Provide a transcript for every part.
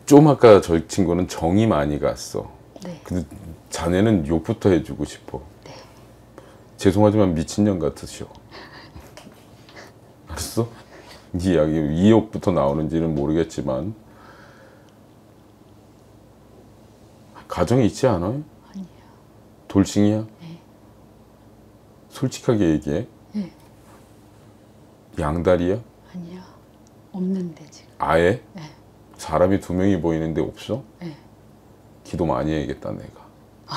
좀 아까 저 친구는 정이 많이 갔어. 네. 근데 자네는 욕부터 해주고 싶어. 네. 죄송하지만 미친년 같으셔. 알았어? 이 이야기, 이 욕부터 나오는지는 모르겠지만 가정이 있지 않아요? 아니요. 돌싱이야? 네. 솔직하게 얘기해. 네. 양다리야? 아니요. 없는데 지금. 아예? 네. 사람이 2명이 보이는데 없어? 네. 기도 많이 해야겠다 내가.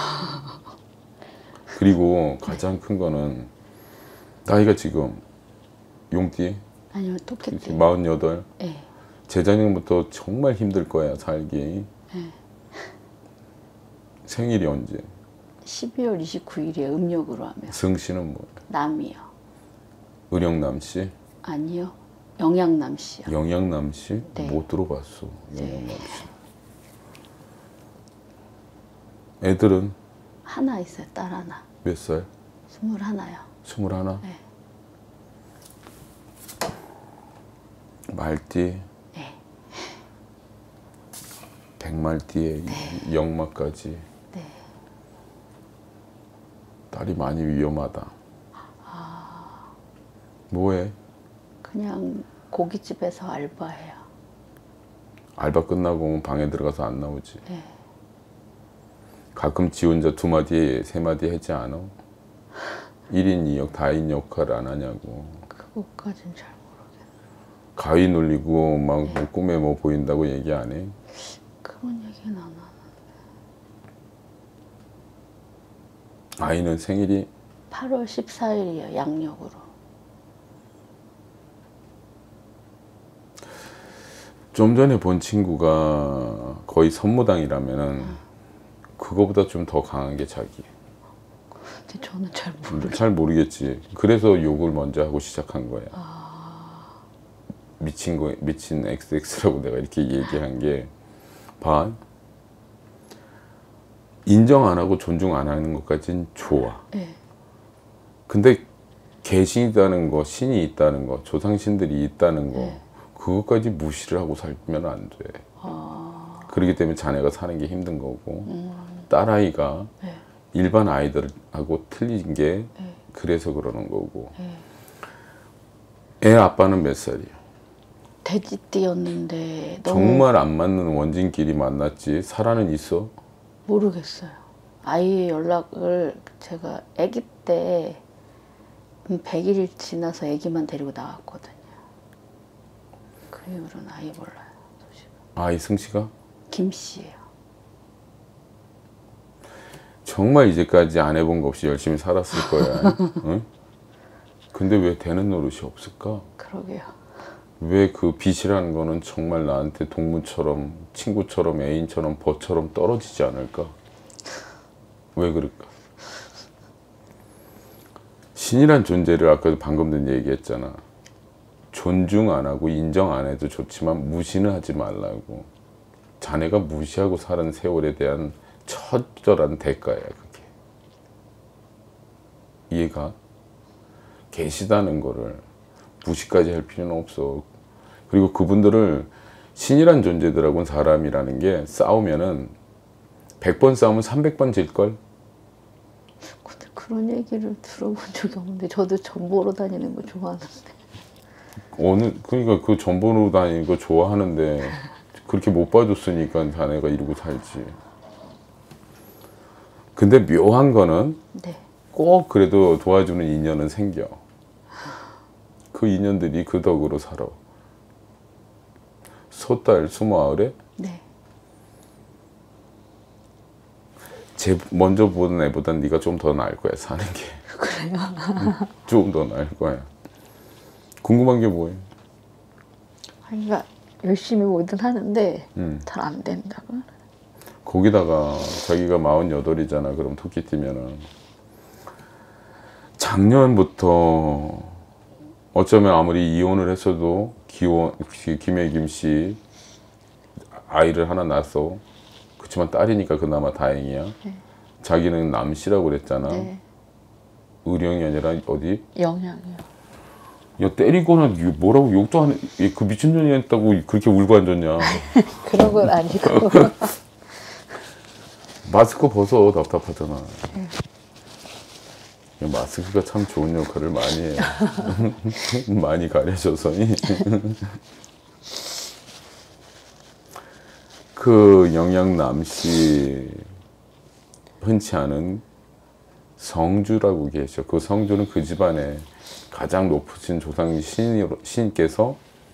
그리고 가장 큰 거는 나이가 지금 용띠 아니요. 토끼띠. 48. 네. 재작년부터 정말 힘들 거야 살기. 네. 생일이 언제? 12월 29일에 음력으로 하면. 승씨는 뭐? 남이요. 의령남씨? 아니요. 영양남씨요. 영양남씨? 네. 못 들어봤어. 영양남씨. 애들은 하나 있어요. 딸 하나. 몇 살? 21요. 21? 네. 말띠? 네. 백말띠에 영마까지. 네. 딸이 많이 위험하다. 뭐해? 그냥 고깃집에서 알바해요. 알바 끝나고 오면 방에 들어가서 안 나오지. 네. 가끔 지 혼자 2마디, 3마디 하지 않아? 1인 2역, 다인 역할 안 하냐고. 그것까진 잘 모르겠어요. 가위 눌리고 막 뭐 꿈에 뭐 보인다고 얘기 안 해? 그런 얘기는 안 하는데. 아이는 생일이 8월 14일이에요. 양력으로. 좀 전에 본 친구가 거의 선무당이라면은 그거보다 좀 더 강한 게 자기. 근데 저는 잘 모르겠어요. 잘 모르겠지. 그래서 욕을 먼저 하고 시작한 거야. 미친 XX라고 내가 이렇게 얘기한 게, 봐. 인정 안 하고 존중 안 하는 것까지는 좋아. 네. 근데 개신이 있다는 거, 신이 있다는 거, 조상신들이 있다는 거, 네. 그것까지 무시를 하고 살면 안 돼. 그렇기 때문에 자네가 사는 게 힘든 거고, 딸아이가 네. 일반 아이들하고 틀린 게 네. 그래서 그러는 거고. 네. 애 아빠는 몇 살이야? 돼지띠였는데 너무 정말 안 맞는 원진끼리 만났지. 살아는 있어? 모르겠어요. 아이의 연락을 제가 아기 때 100일 지나서 아기만 데리고 나왔거든요. 그 이후로는 아예 몰라요. 소식은. 아, 이승씨가? 김씨예요. 정말 이제까지 안 해본 거 없이 열심히 살았을 거야. 응? 근데 왜 되는 노릇이 없을까? 그러게요. 왜 그 빚이라는 거는 정말 나한테 동무처럼, 친구처럼, 애인처럼, 벌처럼 떨어지지 않을까? 왜 그럴까? 신이란 존재를 아까도 방금 전 얘기했잖아. 존중 안 하고 인정 안 해도 좋지만 무시는 하지 말라고. 자네가 무시하고 살은 세월에 대한 처절한 대가야, 그게. 이해가? 계시다는 거를 무시까지 할 필요는 없어. 그리고 그분들을 신이란 존재들하고는 사람이라는 게 싸우면은 100번 싸우면 300번 질걸? 근데 그런 얘기를 들어본 적이 없는데 저도 전 보러 다니는 거 좋아하는데. 그러니까 그 전보로 다니는 거 좋아하는데 그렇게 못 봐줬으니까 자네가 이러고 살지. 근데 묘한 거는 네. 꼭 그래도 도와주는 인연은 생겨. 그 인연들이 그 덕으로 살아. 소딸 20알에 네. 먼저 보던 애보단 네가 좀 더 나을 거야, 사는 게. 그래요? 좀 더 나을 거야. 궁금한 게 뭐예요? 그러니까 열심히 뭐든 하는데 잘 안 된다고. 거기다가 자기가 48이잖아. 그럼 토끼띠면은 작년부터 어쩌면 아무리 이혼을 했어도 김혜김 씨 아이를 하나 낳았어. 그렇지만 딸이니까 그나마 다행이야. 네. 자기는 남씨라고 그랬잖아. 네. 의령이 아니라 어디? 영양이요. 야 때리거나 뭐라고 욕도 안 해. 그 미친년이 했다고 그렇게 울고 앉았냐. 그런 건 아니고. 마스크 벗어. 답답하잖아. 마스크가 참 좋은 역할을 많이 해요. 많이 가려져서. 그 영양남씨 흔치 않은 성주라고 계셔. 그 성주는 그 집안의 가장 높으신 조상 신께서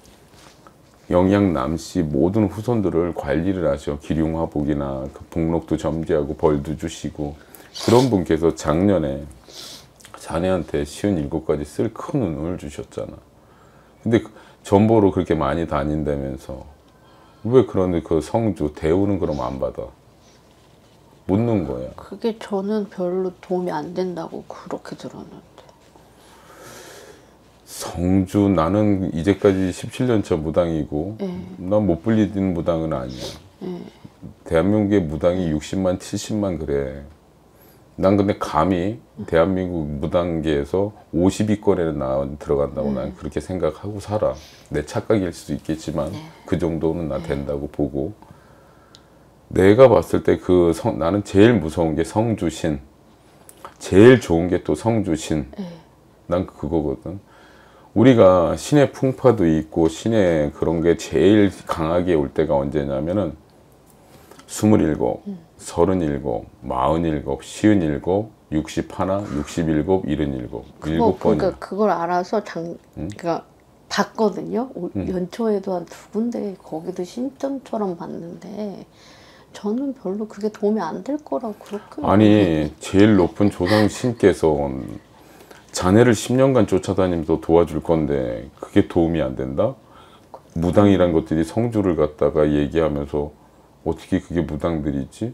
영양남씨 모든 후손들을 관리를 하셔. 기륭화복이나 그 복록도 점지하고 벌도 주시고 그런 분께서 작년에 자네한테 57가지 쓸 큰 운을 주셨잖아. 근데 전보로 그렇게 많이 다닌다면서 왜 그런데 그 성주 대우는 그럼 안 받아? 묻는 거야. 그게 저는 별로 도움이 안 된다고 그렇게 들었는데. 성주 나는 이제까지 17년차 무당이고 난 못 불리는 무당은 아니야. 대한민국의 무당이 60만 70만 그래. 난 근데 감히 대한민국 무당계에서 50위권에 들어간다고 난 그렇게 생각하고 살아. 내 착각일 수도 있겠지만 그 정도는 나 된다고 보고. 내가 봤을 때 나는 제일 무서운 게 성주신. 제일 좋은 게 또 성주신. 난 그거거든. 우리가 신의 풍파도 있고 신의 그런 게 제일 강하게 올 때가 언제냐면은 27, 37, 47, 57, 61, 67, 77. 그러니까 그걸 알아서 그러니까 봤거든요. 연초에도 한 2군데 거기도 신점처럼 봤는데 저는 별로 그게 도움이 안 될 거라고 그렇게. 아니 제일 높은 조상 신께서 자네를 10년간 쫓아다니면서 도와줄 건데 그게 도움이 안 된다? 무당이란 것들이 성주를 갖다가 얘기하면서 어떻게 그게 무당들이지?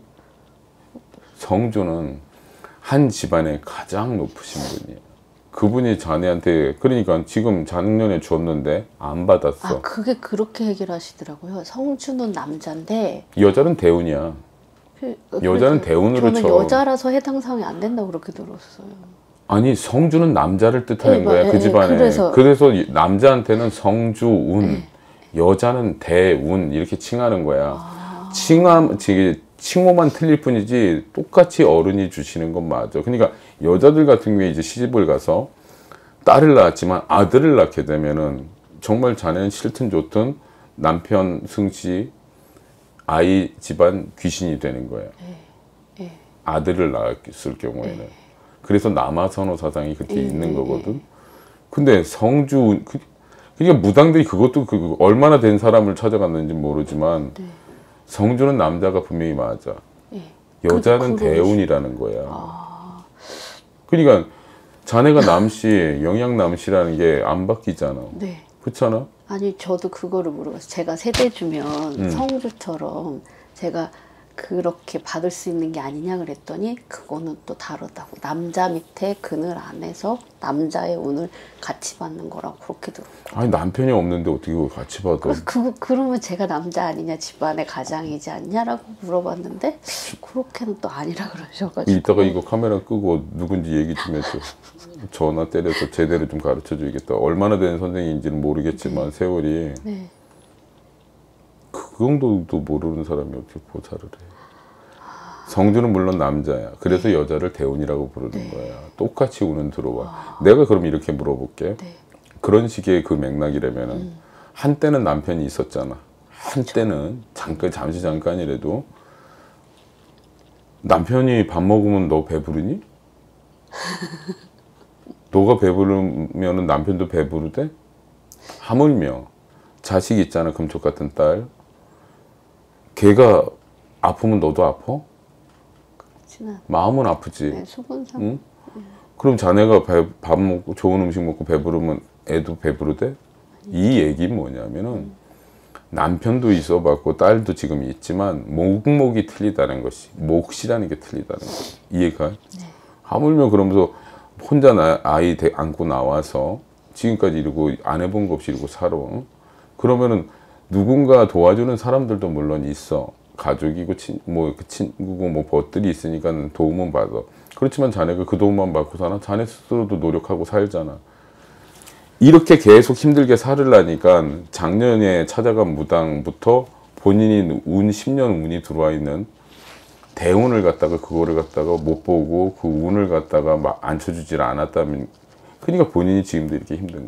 성주는 한 집안의 가장 높으신 분이에요. 그분이 자네한테 그러니까 지금 작년에 줬는데 안 받았어. 아 그게 그렇게 해결하시더라고요. 성주는 남자인데 여자는 대운이야. 여자는 대운으로 저는 쳐. 여자라서 해당 사항이 안 된다고 그렇게 들었어요. 아니 성주는 남자를 뜻하는 거야. 그 집안에. 그래서 남자한테는 성주운, 여자는 대운 이렇게 칭하는 거야. 칭호만 틀릴 뿐이지 똑같이 어른이 주시는 건 맞아. 그러니까 여자들 같은 경우에 이제 시집을 가서 딸을 낳았지만 아들을 낳게 되면은 정말 자네는 싫든 좋든 남편 승씨 아이 집안 귀신이 되는 거야. 아들을 낳았을 경우에는. 그래서 남아선호 사상이 그렇게 있는 거거든. 근데 성주 그러니까 무당들이 그것도 얼마나 된 사람을 찾아갔는지 모르지만 성주는 남자가 분명히 맞아. 여자는 대운이라는 거야. 그러니까 자네가 남씨, 영양남씨라는 게 안 바뀌잖아. 네. 그렇잖아? 아니 저도 그거를 물어봤어요. 제가 세대주면 성주처럼 제가 그렇게 받을 수 있는 게 아니냐 그랬더니 그거는 또 다르다고. 남자 밑에 그늘 안에서 남자의 운을 같이 받는 거라고 그렇게 들었고. 아니 남편이 없는데 어떻게 그걸 같이 받아? 그래서 그러면 제가 남자 아니냐 집안의 가장이지 않냐라고 물어봤는데 그렇게는 또 아니라 그러셔가지고. 이따가 이거 카메라 끄고 누군지 얘기 좀 해줘. 전화 때려서 제대로 좀 가르쳐 줘야겠다. 얼마나 된 선생님인지는 모르겠지만 세월이 그 정도도 모르는 사람이 어떻게 보살을 해. 성주는 물론 남자야. 그래서 여자를 대운이라고 부르는 거야. 똑같이 운은 들어와. 내가 그럼 이렇게 물어볼게. 그런 식의 그 맥락이라면은 한때는 남편이 있었잖아. 한때는 잠깐이라도 남편이 밥 먹으면 너 배부르니? 너가 배부르면은 남편도 배부르대? 하물며 자식 있잖아. 금쪽 같은 딸. 걔가 아프면 너도 아파? 마음은 아프지. 네, 수분상. 응? 그럼 자네가 밥 먹고 좋은 음식 먹고 배부르면 애도 배부르대? 이 얘기는 뭐냐면은 남편도 있어봤고 딸도 지금 있지만 목목이 틀리다는 것이, 몫이라는 게 틀리다는 것이 이해가? 하물며 그러면서 혼자 아이 안고 나와서 지금까지 이러고 안 해본 거 없이 이러고 살아. 그러면은 누군가 도와주는 사람들도 물론 있어. 가족이고 친구고 뭐 벗들이 있으니까 도움은 받아. 그렇지만 자네가 그 도움만 받고 사나? 자네 스스로도 노력하고 살잖아. 이렇게 계속 힘들게 살으려니까 작년에 찾아간 무당부터 본인이 10년 운이 들어와 있는 대운을 갖다가 그거를 갖다가 못 보고 그 운을 갖다가 막 앉혀주질 않았다면, 그러니까 본인이 지금도 이렇게 힘든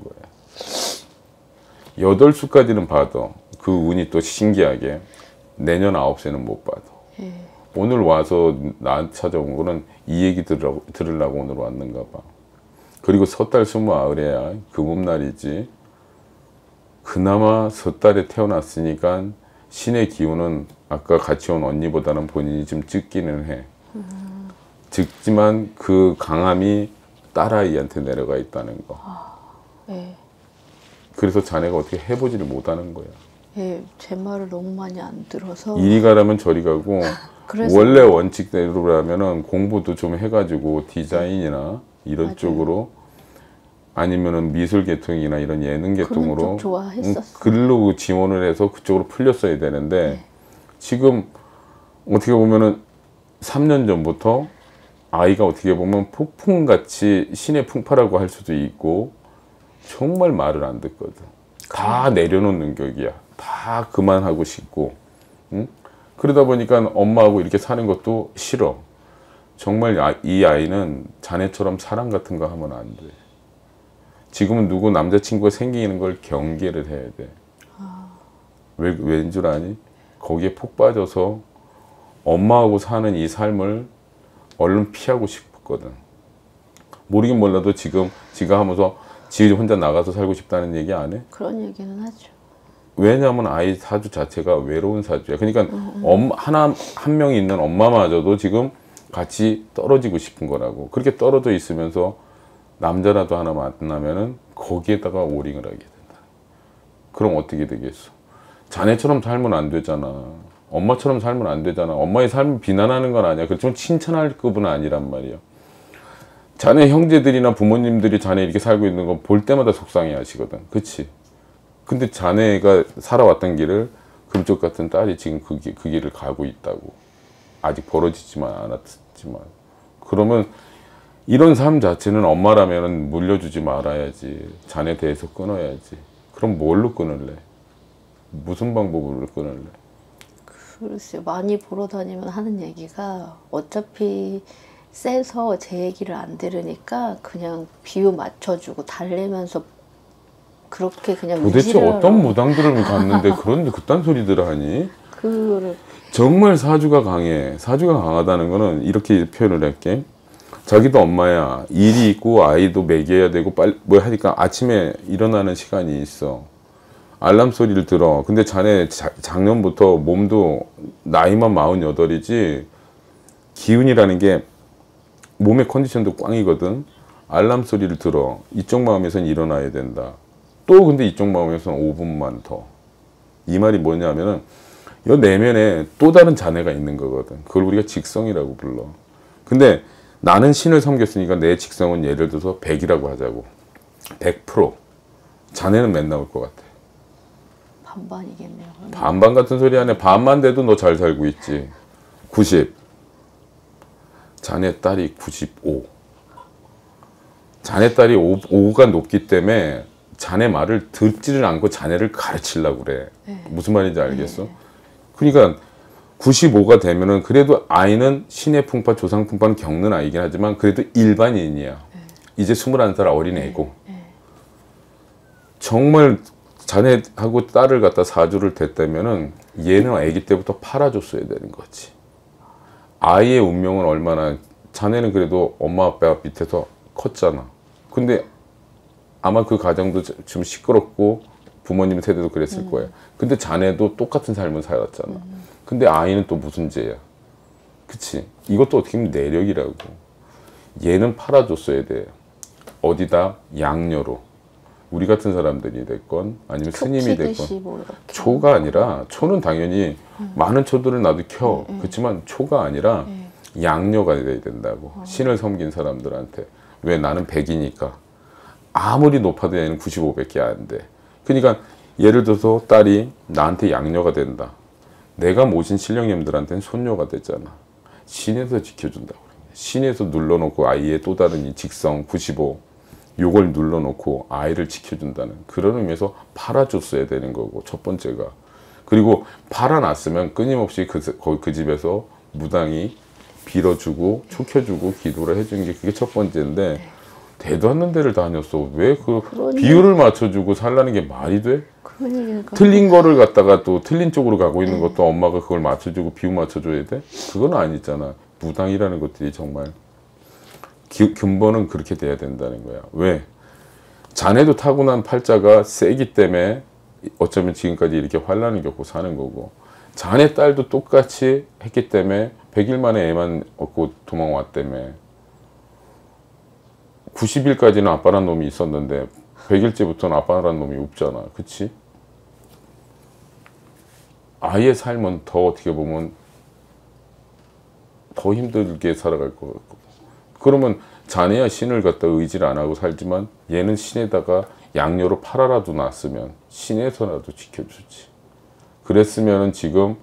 거야. 8수까지는 봐도 그 운이 또 신기하게 내년 9세는 못 봐도. 오늘 와서 나한테 찾아온 거는 이 얘기 들으려고 오늘 왔는가 봐. 그리고 섣달 29에야 금음날이지. 그나마 섣달에 태어났으니까 신의 기운은 아까 같이 온 언니보다는 본인이 좀 적기는 해. 적지만 그 강함이 딸아이한테 내려가 있다는 거. 예. 그래서 자네가 어떻게 해보지를 못하는 거야. 예, 제 말을 너무 많이 안 들어서. 이리 가라면 저리 가고 그래서 원래 원칙대로라면은 공부도 좀 해가지고 디자인이나 이런 맞아요. 쪽으로 아니면은 미술 계통이나 이런 예능 그런 계통으로 쪽 좋아했었어. 글로 지원을 해서 그쪽으로 풀렸어야 되는데 지금 어떻게 보면은 3년 전부터 아이가 어떻게 보면 폭풍같이 신의 풍파라고 할 수도 있고 정말 말을 안 듣거든. 다 내려놓는 격이야. 다 그만하고 싶고, 응? 그러다 보니까 엄마하고 이렇게 사는 것도 싫어. 정말 이 아이는 자네처럼 사랑 같은 거 하면 안 돼. 지금은 누구 남자친구가 생기는 걸 경계를 해야 돼. 왠 줄 아니? 거기에 푹 빠져서 엄마하고 사는 이 삶을 얼른 피하고 싶었거든. 모르긴 몰라도 지금 지가 하면서 지 혼자 나가서 살고 싶다는 얘기 안 해? 그런 얘기는 하죠. 왜냐하면 아이 사주 자체가 외로운 사주야. 그러니까 한 명이 있는 엄마마저도 지금 같이 떨어지고 싶은 거라고. 그렇게 떨어져 있으면서 남자라도 하나 만나면은 거기에다가 오링을 하게 된다. 그럼 어떻게 되겠어? 자네처럼 살면 안 되잖아. 엄마처럼 살면 안 되잖아. 엄마의 삶을 비난하는 건 아니야. 그렇지만 칭찬할 급은 아니란 말이야. 자네 형제들이나 부모님들이 자네 이렇게 살고 있는 거 볼 때마다 속상해 하시거든. 그치? 근데 자네가 살아왔던 길을 금쪽 같은 딸이 지금 그 길을 가고 있다고. 아직 벌어지지만 않았지만. 그러면 이런 삶 자체는 엄마라면 물려주지 말아야지. 자네 대해서 끊어야지. 그럼 뭘로 끊을래? 무슨 방법으로 끊을래? 글쎄, 많이 보러 다니면 하는 얘기가 어차피 세서 제 얘기를 안 들으니까 그냥 비유 맞춰주고 달래면서 그렇게 그냥 도대체 무시를 어떤 하라고. 무당들을 갔는데 그런 그딴 소리들을 하니? 그거를 정말 사주가 강해. 사주가 강하다는 거는 이렇게 표현을 할게. 자기도 엄마야. 일이 있고 아이도 먹여야 되고 빨리 뭐 하니까 아침에 일어나는 시간이 있어. 알람 소리를 들어. 근데 자네 작년부터 몸도 나이만 48이지 기운이라는 게 몸의 컨디션도 꽝이거든. 알람 소리를 들어. 이쪽 마음에선 일어나야 된다. 또 근데 이쪽 마음에선 5분만 더. 이 말이 뭐냐면은 요 내면에 또 다른 자네가 있는 거거든. 그걸 우리가 직성이라고 불러. 근데 나는 신을 섬겼으니까 내 직성은 예를 들어서 100이라고 하자고. 100%. 자네는 몇 나올 것 같아? 반반이겠네요. 그러면. 반반 같은 소리 하네. 반만 돼도 너 잘 살고 있지. 90. 자네 딸이 95. 자네 딸이 5가 높기 때문에 자네 말을 듣지를 않고 자네를 가르치려고 그래. 무슨 말인지 알겠어? 그러니까 95가 되면은 그래도 아이는 신의 풍파, 조상 풍파는 겪는 아이긴 하지만 그래도 일반인이야. 이제 21살 어린애고. 정말 자네하고 딸을 갖다 사주를 댔다면은 얘는 아기 때부터 팔아줬어야 되는 거지. 아이의 운명은 얼마나, 자네는 그래도 엄마 아빠 밑에서 컸잖아. 근데 아마 그 가정도 좀 시끄럽고 부모님 세대도 그랬을 거야. 근데 자네도 똑같은 삶을 살았잖아. 근데 아이는 또 무슨 죄야? 그치? 이것도 어떻게 보면 내력이라고. 얘는 팔아줬어야 돼. 어디다? 양녀로. 우리 같은 사람들이 됐건 아니면 스님이 됐건. 뭐 이렇게. 초가 아니라, 초는 당연히 많은 초들을 나도 켜. 그렇지만 초가 아니라 양녀가 돼야 된다고. 신을 섬긴 사람들한테. 왜? 나는 100이니까. 아무리 높아도 얘는 95밖에 안 돼. 그러니까 예를 들어서 딸이 나한테 양녀가 된다. 내가 모신 신령님들한테는 손녀가 됐잖아. 신에서 지켜준다고. 신에서 눌러놓고 아이의 또 다른 이 직성 95. 요걸 눌러놓고 아이를 지켜준다는 그런 의미에서 팔아줬어야 되는 거고, 첫 번째가. 그리고 팔아놨으면 끊임없이 그 집에서 무당이 빌어주고 촉혀주고 기도를 해준 게 그게 첫 번째인데, 대도 않는 데를 다녔어. 왜 그 비율을 맞춰주고 살라는 게 말이 돼? 그러니까. 틀린 거를 갖다가 또 틀린 쪽으로 가고 있는 것도 엄마가 그걸 맞춰주고 비유 맞춰줘야 돼? 그건 아니잖아. 무당이라는 것들이 정말 근본은 그렇게 돼야 된다는 거야. 왜? 자네도 타고난 팔자가 세기 때문에 어쩌면 지금까지 이렇게 환란을 겪고 사는 거고, 자네 딸도 똑같이 했기 때문에 100일 만에 애만 얻고 도망왔다며. 90일까지는 아빠란 놈이 있었는데 100일째부터는 아빠란 놈이 없잖아. 그치? 아이의 삶은 더 어떻게 보면 더 힘들게 살아갈 것 같고, 그러면 자네야 신을 갖다 의지를 안 하고 살지만 얘는 신에다가 양료로 팔아라도 놨으면 신에서라도 지켜주지. 그랬으면은 지금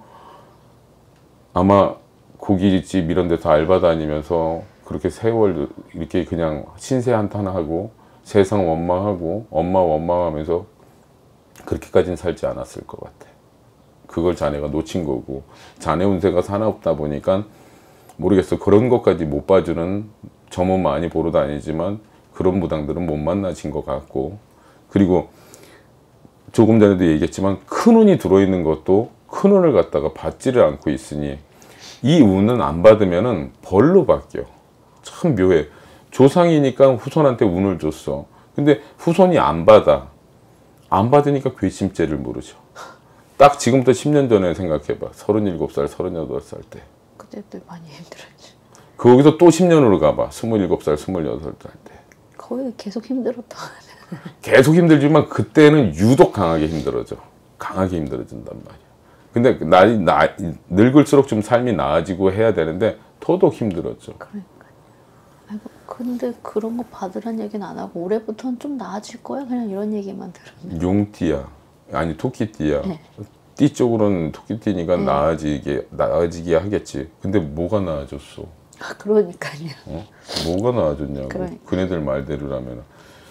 아마 고깃집 이런 데서 알바 다니면서 그렇게 세월 이렇게 그냥 신세 한탄하고 세상 원망하고 엄마 원망하면서 그렇게까지는 살지 않았을 것 같아. 그걸 자네가 놓친 거고, 자네 운세가 사나웠다 보니까 모르겠어. 그런 것까지 못 봐주는, 점은 많이 보러 다니지만 그런 무당들은 못 만나신 것 같고, 그리고 조금 전에도 얘기했지만 큰 운이 들어있는 것도 큰 운을 갖다가 받지를 않고 있으니 이 운은 안 받으면은 벌로 바뀌어. 참 묘해. 조상이니까 후손한테 운을 줬어. 근데 후손이 안 받아. 안 받으니까 괘씸죄를 모르죠. 딱 지금부터 10년 전에 생각해봐. 37살, 38살 때. 그때도 많이 힘들었지. 거기서 또 10년으로 가봐. 27살, 28살 때. 거의 계속 힘들었다. 계속 힘들지만 그때는 유독 강하게 힘들어져. 강하게 힘들어진단 말이야. 근데 늙을수록 좀 삶이 나아지고 해야 되는데 더더욱 힘들었죠. 그러니까. 아이고, 근데 그런 거 받으란 얘기는 안 하고 올해부터는 좀 나아질 거야? 그냥 이런 얘기만 들었네. 용띠야. 아니 토끼띠야. 네. 띠 쪽으로는 토끼띠니까 나아지게 하겠지. 근데 뭐가 나아졌어? 아, 그러니까요. 어? 뭐가 나아졌냐고. 그러니까. 그네들 말대로라면.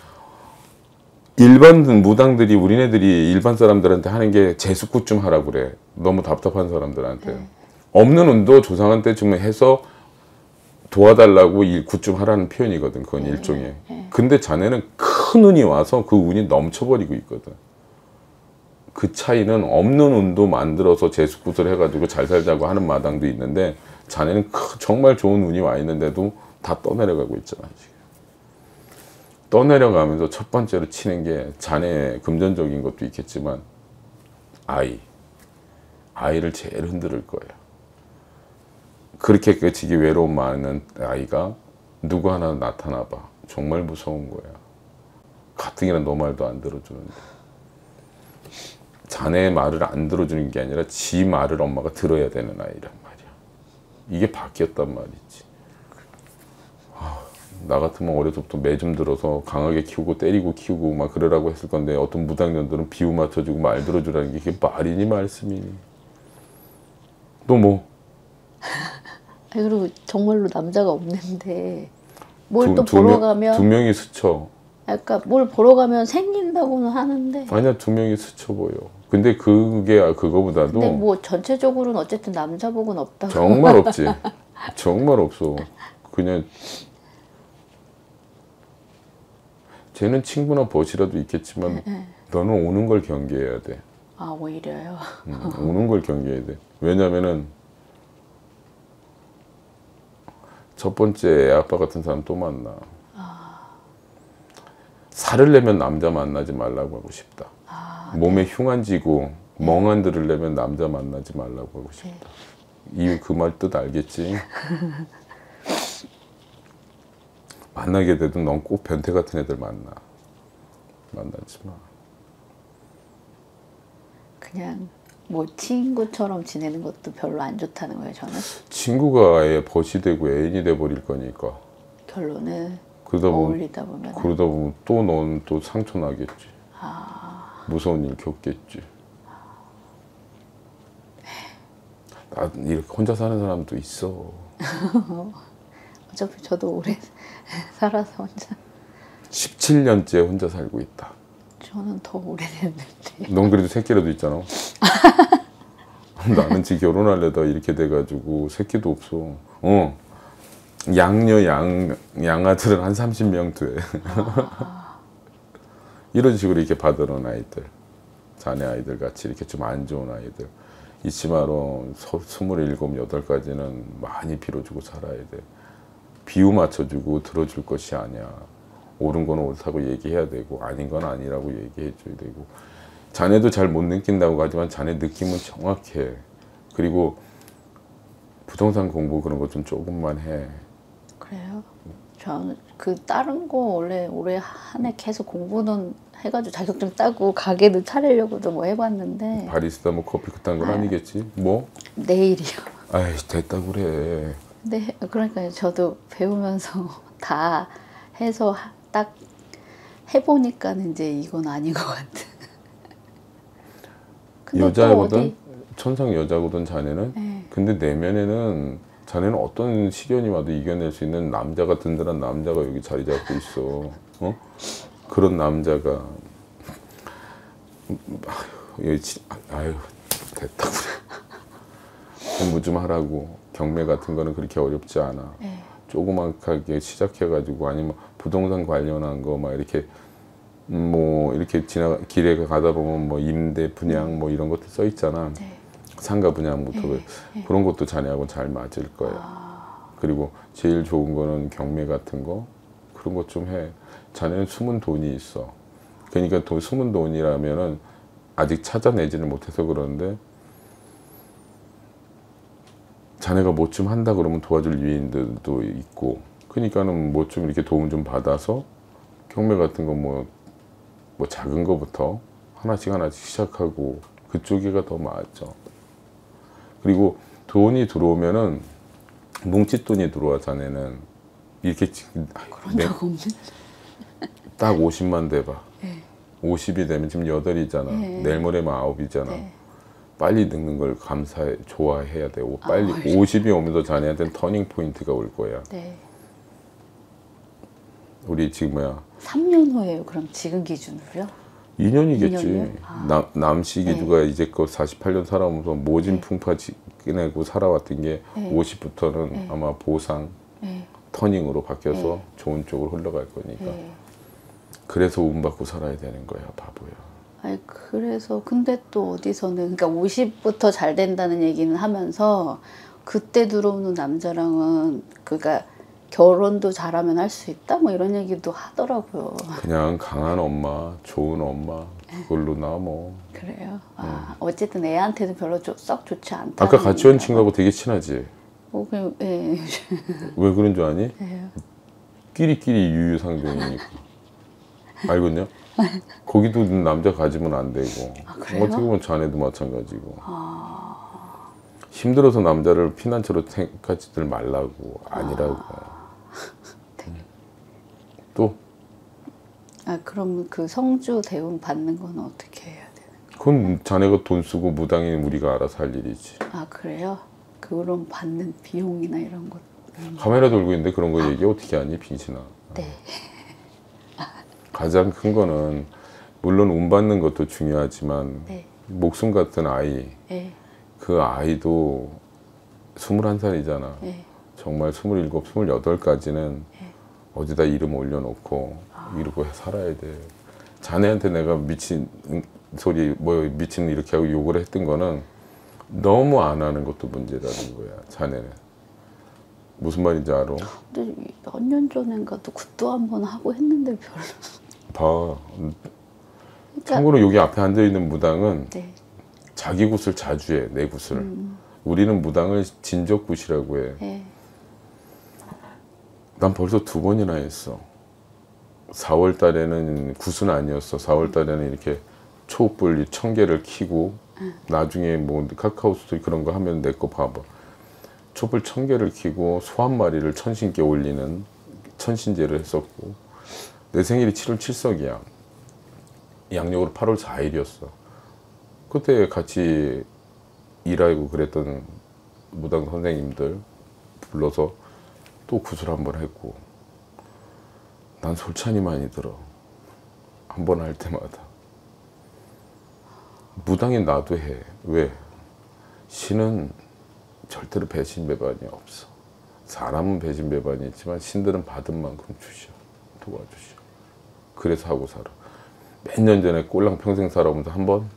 일반 무당들이, 우리네들이 일반 사람들한테 하는 게 재수굿 좀 하라고 그래. 너무 답답한 사람들한테. 없는 운도 조상한테 좀 해서 도와달라고 굿 좀 하라는 표현이거든. 그건 일종의. 근데 자네는 큰 운이 와서 그 운이 넘쳐버리고 있거든. 그 차이는 없는 운도 만들어서 재수굿을 해가지고 잘 살자고 하는 마당도 있는데, 자네는 정말 좋은 운이 와 있는데도 다 떠내려가고 있잖아 지금. 떠내려가면서 첫 번째로 치는 게 자네의 금전적인 것도 있겠지만 아이를 제일 흔들 거예요. 그렇게 끝이기 외로움 많은 아이가 누구 하나 나타나 봐. 정말 무서운 거야. 가뜩이나 너 말도 안 들어주는데. 자네의 말을 안 들어주는 게 아니라 지 말을 엄마가 들어야 되는 아이란 말이야. 이게 바뀌었단 말이지. 나 같으면 어려서부터 매좀 들어서 강하게 키우고 때리고 키우고 막 그러라고 했을 건데, 어떤 무당년들은 비유 맞춰주고 말 들어주라는 게 이게 말이니 말씀이니. 또 뭐? 아니, 그리고 정말로 남자가 없는데 뭘 또 보러 가면 두 명이 스쳐. 약간 뭘 보러 가면 생긴다고는 하는데. 아니야, 두 명이 스쳐 보여. 근데 그게 그거보다도. 근데 뭐 전체적으로는 어쨌든 남자복은 없다고. 정말 없지. 정말 없어. 그냥 쟤는 친구나 벗이라도 있겠지만 너는 오는 걸 경계해야 돼. 아, 오히려요? 오는 걸 경계해야 돼. 왜냐면은 첫 번째 애 아빠 같은 사람 또 만나. 살을 내면 남자 만나지 말라고 하고 싶다. 몸에 흉안 지고 멍한 들을 내면 남자 만나지 말라고 하고 싶다. 이 그 말 뜻 알겠지? 만나게 돼도 넌 꼭 변태 같은 애들 만나지 마. 그냥 뭐 친구처럼 지내는 것도 별로 안 좋다는 거예요, 저는. 친구가 아예 벗이 되고 애인이 돼버릴 거니까. 결론은 그러다 어울리다 보면. 그러다 보면 또 넌 또 상처 나겠지. 무서운 일 겪겠지. 이렇게 혼자 사는 사람도 있어. 어차피 저도 오래 살아서 혼자. 17년째 혼자 살고 있다. 저는 더 오래됐는데. 넌 그래도 새끼라도 있잖아. 나는 지 결혼하려다 이렇게 돼가지고 새끼도 없어. 양아들은 한 30명 돼. 이런 식으로 이렇게 받아놓은 아이들, 자네 아이들 같이 이렇게 좀 안 좋은 아이들 잊지마로 27, 8까지는 많이 빌어주고 살아야 돼. 비유 맞춰주고 들어줄 것이 아니야. 옳은 건 옳다고 얘기해야 되고 아닌 건 아니라고 얘기해줘야 되고. 자네도 잘 못 느낀다고 하지만 자네 느낌은 정확해. 그리고 부동산 공부 그런 거 좀 조금만 해. 그래요? 저는 그 다른 거 원래 올해 한 해 계속 공부는 해가지고 자격증 따고 가게도 차리려고도 뭐 해봤는데. 바리스타 뭐 커피 그딴 건 아니겠지? 뭐? 내일이요. 아이 됐다고 그래. 네, 그러니까 저도 배우면서 다 해서 딱 해보니까는 이제 이건 아닌 것 같아. 근데 여자거든? 천상 여자거든 자네는? 네. 근데 내면에는 자네는 어떤 시련이 와도 이겨낼 수 있는 남자가 든든한 남자가 여기 자리 잡고 있어. 그런 남자가 아유 됐다고 그래. 공부 좀 하라고. 경매 같은 거는 그렇게 어렵지 않아. 네. 조그맣게 시작해가지고 아니면 부동산 관련한 거 막 이렇게 뭐 이렇게 길에 가다 보면 뭐 임대 분양 뭐 이런 것도 써 있잖아. 네. 상가 분양부터 그런 것도 자네하고 잘 맞을 거야. 그리고 제일 좋은 거는 경매 같은 거 그런 것 좀 해. 자네는 숨은 돈이 있어. 그러니까 숨은 돈이라면은 아직 찾아내지를 못해서 그러는데 자네가 뭐 좀 한다 그러면 도와줄 유인들도 있고 그러니까는 뭐 좀 이렇게 도움 좀 받아서 경매 같은 거 뭐 작은 거부터 하나씩 시작하고 그쪽이가 더 맞아. 그리고 돈이 들어오면은 뭉칫돈이 들어와 자네는 이렇게 그런 적 없는데. 딱 50만 대봐. 네. 50이 되면 지금 8이잖아. 네. 내일 모레면 9이잖아. 네. 빨리 늙는 걸 좋아해야 돼. 빨리 50이 오면서 자네한테는 터닝 포인트가 올 거야. 네. 우리 지금 3년 후에요. 그럼 지금 기준으로요? 2년이겠지. 2년이요? 남씨 기주가 이제껏 48년 살아오면서 모진 풍파 지내고 살아왔던 게 50부터는 아마 보상, 터닝으로 바뀌어서 좋은 쪽으로 흘러갈 거니까. 그래서 운 받고 살아야 되는 거야, 바보야. 아니 그래서 근데 또 어디서는 그러니까 50부터 잘 된다는 얘기는 하면서 그때 들어오는 남자랑은 그러니까 결혼도 잘하면 할 수 있다 뭐 이런 얘기도 하더라고요. 그냥 강한 엄마, 좋은 엄마 그걸로 나 뭐. 그래요? 어쨌든 애한테도 별로 썩 좋지 않다. 아까 같이 온 친구하고 되게 친하지? 그냥 예. 왜 그런 줄 아니? 예. 끼리끼리 유유상종이니까. 알겠냐? 거기도 남자 가지면 안 되고. 그래요? 어떻게 보면 자네도 마찬가지고. 힘들어서 남자를 피난처로 생각하지들 말라고. 아니라고. 또? 그럼 그 성주 대운 받는 건 어떻게 해야 되는 거예요? 그건 자네가 돈 쓰고 무당인 우리가 알아서 할 일이지. 그래요? 그런 받는 비용이나 이런 것. 카메라 들고 있는데 그런 거 얘기 어떻게 하니, 빈신아? 네. 가장 큰 거는 물론 운 받는 것도 중요하지만 네. 목숨 같은 아이, 네. 그 아이도 21살이잖아. 네. 정말 27, 28까지는 어디다 이름 올려놓고 이러고 살아야 돼. 자네한테 내가 미친 소리, 미친 이렇게 하고 욕을 했던 거는 너무 안 하는 것도 문제라는 거야, 자네는. 무슨 말인지 알아? 근데 몇 년 전인가도 굿도 한번 하고 했는데 별로. 봐. 그러니까, 참고로 여기 앞에 앉아있는 무당은 네. 자기 굿을 자주 해, 내 굿을. 우리는 무당을 진적굿이라고 해. 네. 난 벌써 2번이나 했어. 4월 달에는 굿은 아니었어. 4월 달에는 이렇게 촛불 1000개를 켜고 나중에 뭐 카카오스토리 그런 거 하면 내 거 봐봐. 촛불 1000개를 켜고 소 한 마리를 천신께 올리는 천신제를 했었고 내 생일이 7월 7석이야. 양력으로 8월 4일이었어. 그때 같이 일하고 그랬던 무당 선생님들 불러서 또 굿을 한번 했고 난 솔찬히 많이 들어. 한 번 할 때마다. 무당인 나도 해. 왜? 신은 절대로 배신 배반이 없어. 사람은 배신 배반이 있지만 신들은 받은 만큼 주셔. 도와주셔. 그래서 하고 살아. 몇 년 전에 꼴랑 평생 살아오면서 한 번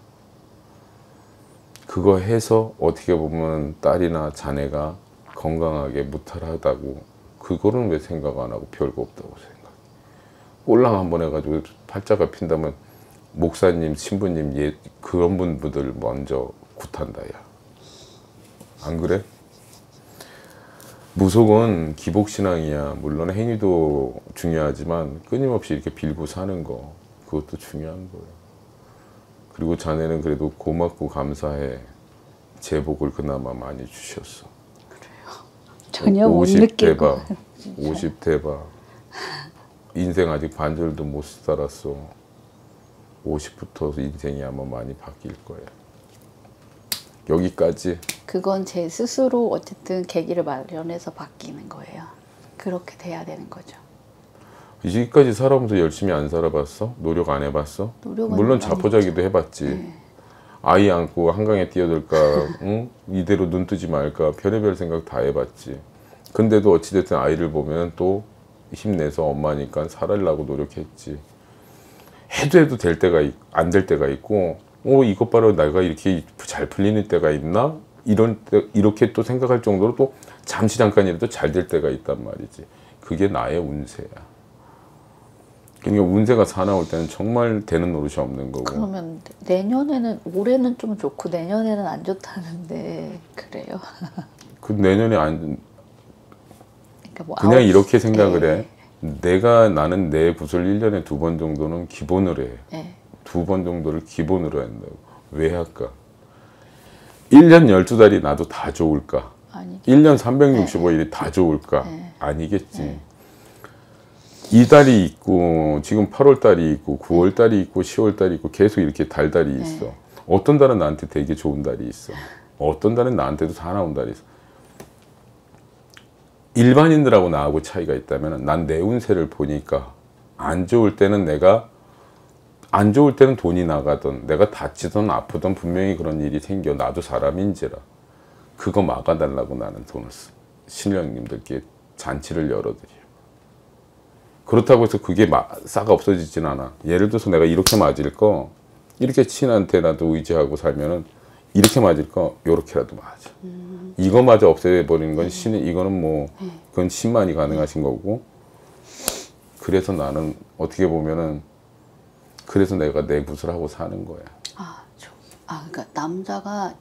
그거 해서 어떻게 보면 딸이나 자네가 건강하게 무탈하다고 그거는 왜 생각 안 하고 별거 없다고 생각해. 꼴랑 한 번 해가지고 팔자가 핀다면 목사님, 신부님 그런 분들 먼저 굿한다 야. 안 그래? 무속은 기복신앙이야. 물론 행위도 중요하지만 끊임없이 이렇게 빌고 사는 거 그것도 중요한 거예요. 그리고 자네는 그래도 고맙고 감사해. 제복을 그나마 많이 주셨어. 전혀 못 느낄 거. 50대 봐. 인생 아직 반절도 못 살았어. 50부터 인생이 아마 많이 바뀔 거야. 여기까지. 그건 제 스스로 어쨌든 계기를 마련해서 바뀌는 거예요. 그렇게 돼야 되는 거죠. 이제까지 살아오면서 열심히 안 살아봤어? 노력 안 해봤어? 물론 자포자기도 해봤지. 네. 아이 안고 한강에 뛰어들까, 응? 이대로 눈 뜨지 말까, 별의별 생각 다 해봤지. 근데도 어찌됐든 아이를 보면 또 힘내서 엄마니까 살으려고 노력했지. 해도 될 때가 안 될 때가 있고, 이것 봐라 내가 이렇게 잘 풀리는 때가 있나? 이렇게 또 생각할 정도로 또 잠시 잠깐이라도 잘 될 때가 있단 말이지. 그게 나의 운세야. 그러니까 운세가 사나울 때는 정말 되는 노릇이 없는 거고. 그러면 올해는 좀 좋고 내년에는 안 좋다는데 그래요? 그 내년에 안 그러니까 뭐 그냥 이렇게 생각을 해. 나는 내 굿을 1년에 2번 정도는 기본으로 해. 2번 정도를 기본으로 한다고. 왜 할까? 1년 12달이 나도 다 좋을까? 아니죠. 1년 365일이 다 좋을까? 아니겠지. 이달이 있고 지금 8월달이 있고 9월달이 있고 10월달이 있고 계속 이렇게 달달이 있어. 어떤 달은 나한테 되게 좋은 달이 있어. 어떤 달은 나한테도 사나운 달이 있어. 일반인들하고 나하고 차이가 있다면 난 내 운세를 보니까 안 좋을 때는 돈이 나가든 내가 다치든 아프든 분명히 그런 일이 생겨. 나도 사람인지라 그거 막아달라고 나는 돈을 써. 신령님들께 잔치를 열어드려. 그렇다고 해서 그게 싹 없어지진 않아. 예를 들어서 내가 이렇게 맞을 거 이렇게 신한테라도 의지하고 살면은 이렇게 맞을 거 요렇게라도 맞아. 이거마저 없애버리는 건 이거는 뭐 그건 신만이 가능하신 거고. 그래서 나는 어떻게 보면은 그래서 내가 내 굿을 하고 사는 거야. 그러니까 남자가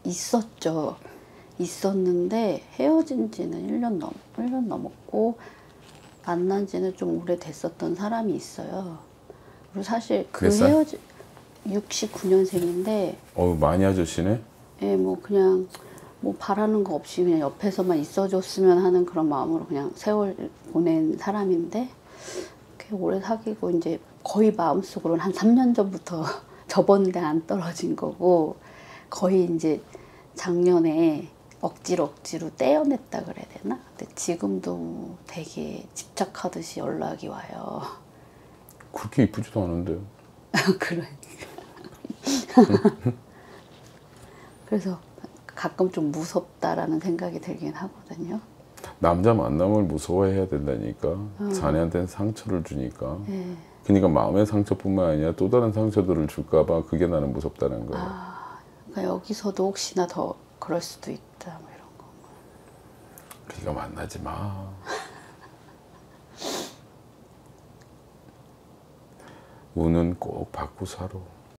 있었는데 헤어진 지는 1년 넘었고 만난 지는 좀 오래됐었던 사람이 있어요. 그리고 사실 그 69년생인데 많이 아저씨네? 예, 뭐 그냥 뭐 바라는 거 없이 그냥 옆에서만 있어줬으면 하는 그런 마음으로 그냥 세월 보낸 사람인데 오래 사귀고 이제 거의 마음속으로는 한 3년 전부터 접었는데 안 떨어진 거고 거의 이제 작년에 억지로 떼어냈다 그래야 되나? 근데 지금도 되게 집착하듯이 연락이 와요. 그렇게 이쁘지도 않은데요. 그러니까. 그래서 가끔 좀 무섭다라는 생각이 들긴 하거든요. 남자 만남을 무서워해야 된다니까. 자네한테는 상처를 주니까. 그러니까 마음의 상처뿐만 아니라 또 다른 상처들을 줄까 봐 그게 나는 무섭다는 거야. 그러니까 여기서도 혹시나 더 그럴 수도 있다 뭐 이런 거. 그러니까 만나지 마. 운은 꼭 받고 살아.